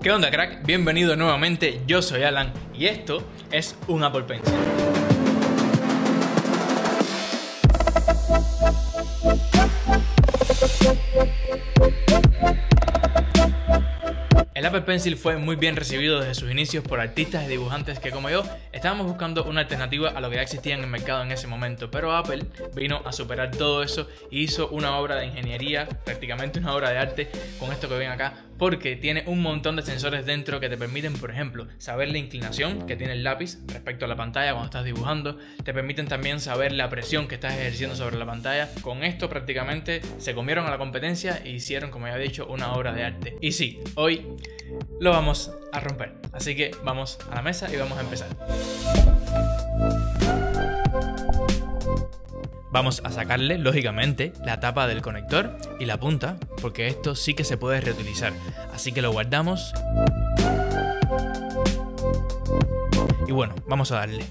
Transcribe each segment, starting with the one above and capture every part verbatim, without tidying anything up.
¿Qué onda, crack? Bienvenido nuevamente, yo soy Alan y esto es un Apple Pencil. El Apple Pencil fue muy bien recibido desde sus inicios por artistas y dibujantes que, como yo, estábamos buscando una alternativa a lo que ya existía en el mercado en ese momento, pero Apple vino a superar todo eso y hizo una obra de ingeniería, prácticamente una obra de arte con esto que ven acá, porque tiene un montón de sensores dentro que te permiten, por ejemplo, saber la inclinación que tiene el lápiz respecto a la pantalla cuando estás dibujando, te permiten también saber la presión que estás ejerciendo sobre la pantalla. Con esto prácticamente se comieron a la competencia e hicieron, como ya he dicho, una obra de arte. Y sí, hoy lo vamos a romper, así que vamos a la mesa y vamos a empezar. Vamos a sacarle, lógicamente, la tapa del conector y la punta, porque esto sí que se puede reutilizar. Así que lo guardamos. Y bueno, vamos a darle.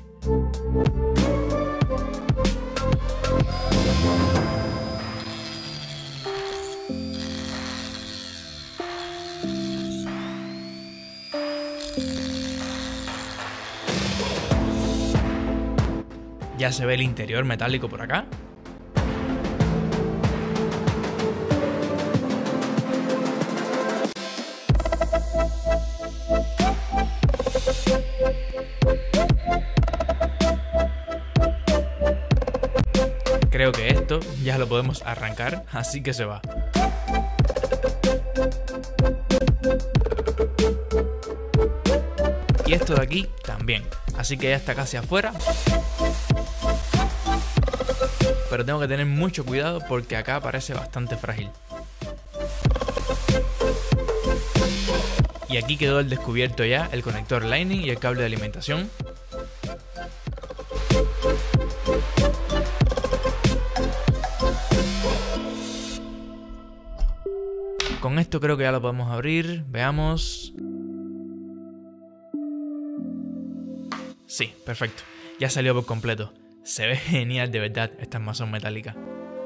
Ya se ve el interior metálico por acá. Creo que esto ya lo podemos arrancar, así que se va. Y esto de aquí también, así que ya está casi afuera. Pero tengo que tener mucho cuidado porque acá parece bastante frágil. Y aquí quedó el descubierto ya el conector Lightning y el cable de alimentación. Con esto creo que ya lo podemos abrir. Veamos. Sí, perfecto. Ya salió por completo. Se ve genial, de verdad, esta armazón metálica.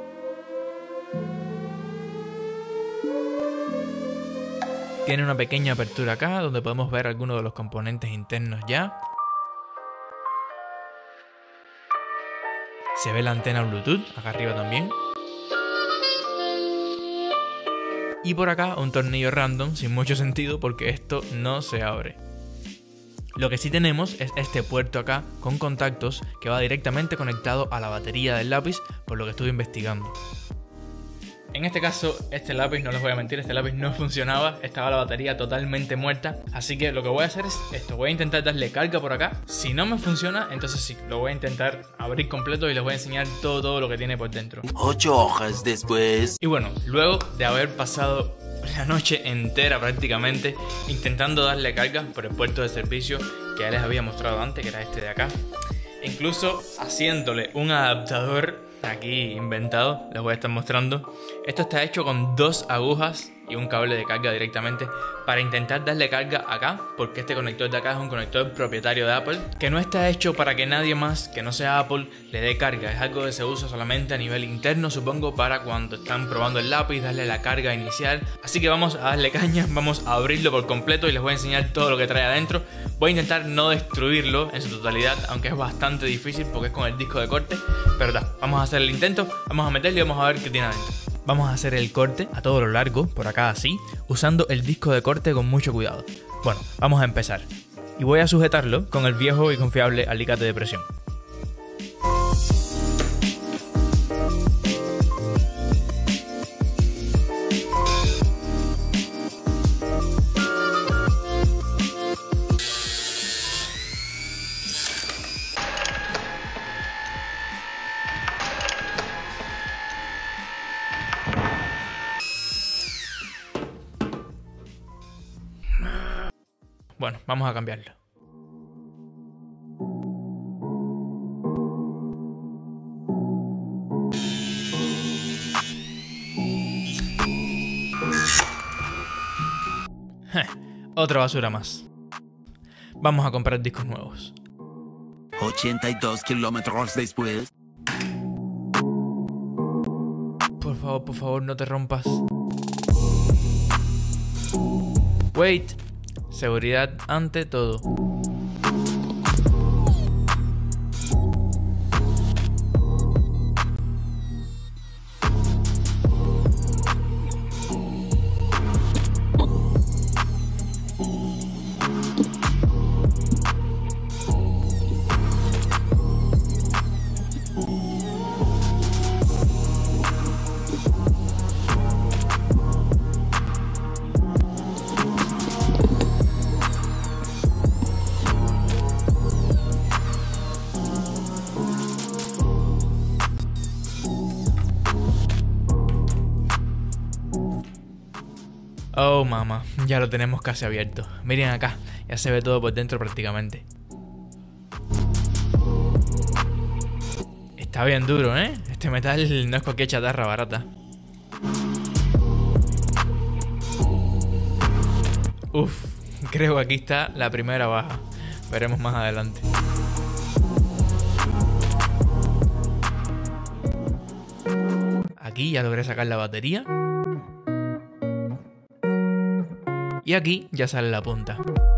Tiene una pequeña apertura acá donde podemos ver algunos de los componentes internos ya. Se ve la antena Bluetooth acá arriba también. Y por acá un tornillo random sin mucho sentido porque esto no se abre. Lo que sí tenemos es este puerto acá con contactos que va directamente conectado a la batería del lápiz, por lo que estuve investigando. En este caso, este lápiz, no les voy a mentir, este lápiz no funcionaba, estaba la batería totalmente muerta, así que lo que voy a hacer es esto, voy a intentar darle carga por acá. Si no me funciona, entonces sí, lo voy a intentar abrir completo y les voy a enseñar todo, todo lo que tiene por dentro. Ocho hojas después. Y bueno, luego de haber pasado la noche entera prácticamente intentando darle carga por el puerto de servicio que ya les había mostrado antes, que era este de acá, incluso haciéndole un adaptador aquí inventado, les voy a estar mostrando. Esto está hecho con dos agujas y un cable de carga directamente para intentar darle carga acá, porque este conector de acá es un conector propietario de Apple que no está hecho para que nadie más que no sea Apple le dé carga. Es algo que se usa solamente a nivel interno, supongo, para cuando están probando el lápiz, darle la carga inicial. Así que vamos a darle caña, vamos a abrirlo por completo y les voy a enseñar todo lo que trae adentro. Voy a intentar no destruirlo en su totalidad, aunque es bastante difícil porque es con el disco de corte, pero da, vamos a hacer el intento, vamos a meterle y vamos a ver qué tiene adentro. Vamos a hacer el corte a todo lo largo, por acá así, usando el disco de corte con mucho cuidado. Bueno, vamos a empezar. Y voy a sujetarlo con el viejo y confiable alicate de presión. Bueno, vamos a cambiarlo. Otra basura más. Vamos a comprar discos nuevos. ochenta y dos kilómetros después. Por favor, por favor, no te rompas. Wait. seguridad ante todo. Oh mamá, ya lo tenemos casi abierto. Miren acá, ya se ve todo por dentro prácticamente. Está bien duro, ¿eh? Este metal no es cualquier chatarra barata. Uf, creo que aquí está la primera baja. Veremos más adelante. Aquí ya logré sacar la batería. Y aquí ya sale la punta.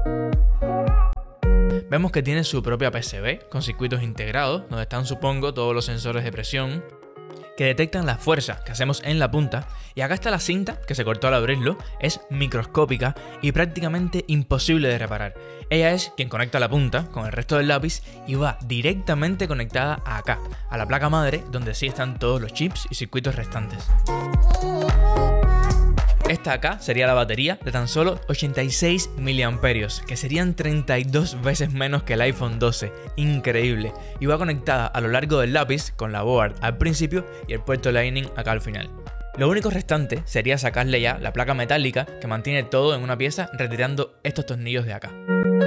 Vemos que tiene su propia P C B con circuitos integrados, donde están, supongo, todos los sensores de presión que detectan la fuerza que hacemos en la punta. Y acá está la cinta que se cortó al abrirlo, es microscópica y prácticamente imposible de reparar. Ella es quien conecta la punta con el resto del lápiz y va directamente conectada a acá, a la placa madre, donde sí están todos los chips y circuitos restantes. Esta acá sería la batería de tan solo ochenta y seis miliamperios, que serían treinta y dos veces menos que el iPhone doce. Increíble. Y va conectada a lo largo del lápiz con la board al principio y el puerto Lightning acá al final. Lo único restante sería sacarle ya la placa metálica que mantiene todo en una pieza, retirando estos tornillos de acá.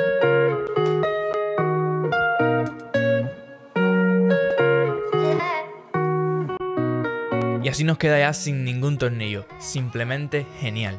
Y así nos queda ya sin ningún tornillo, simplemente genial.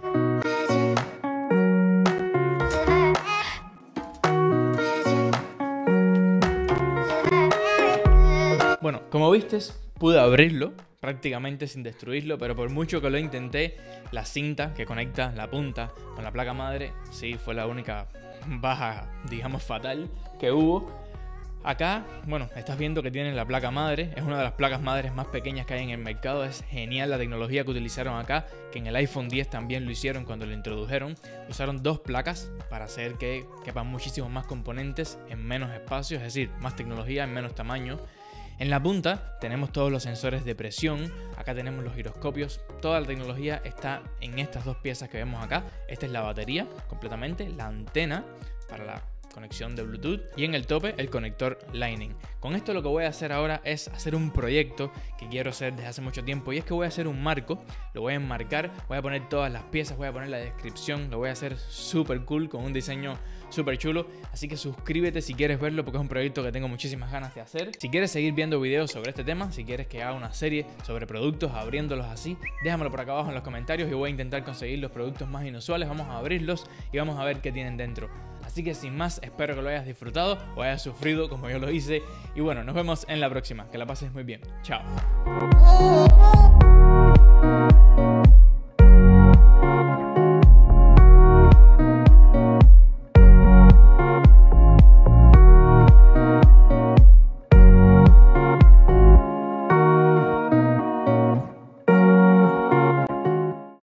Bueno, como vistes, pude abrirlo prácticamente sin destruirlo, pero por mucho que lo intenté, la cinta que conecta la punta con la placa madre, sí, fue la única baja, digamos, fatal que hubo. Acá, bueno, estás viendo que tienen la placa madre, es una de las placas madres más pequeñas que hay en el mercado, es genial la tecnología que utilizaron acá, que en el iPhone diez también lo hicieron cuando lo introdujeron. Usaron dos placas para hacer que quepan muchísimos más componentes en menos espacio, es decir, más tecnología en menos tamaño. En la punta tenemos todos los sensores de presión, acá tenemos los giroscopios, toda la tecnología está en estas dos piezas que vemos acá. Esta es la batería completamente, la antena para la conexión de Bluetooth y en el tope el conector Lightning. Con esto lo que voy a hacer ahora es hacer un proyecto que quiero hacer desde hace mucho tiempo, y es que voy a hacer un marco, lo voy a enmarcar, voy a poner todas las piezas, voy a poner la descripción, lo voy a hacer súper cool con un diseño súper chulo, así que suscríbete si quieres verlo porque es un proyecto que tengo muchísimas ganas de hacer. Si quieres seguir viendo videos sobre este tema, si quieres que haga una serie sobre productos abriéndolos así, déjamelo por acá abajo en los comentarios y voy a intentar conseguir los productos más inusuales, vamos a abrirlos y vamos a ver qué tienen dentro. Así que sin más, espero que lo hayas disfrutado o hayas sufrido como yo lo hice. Y bueno, nos vemos en la próxima. Que la pases muy bien. Chao.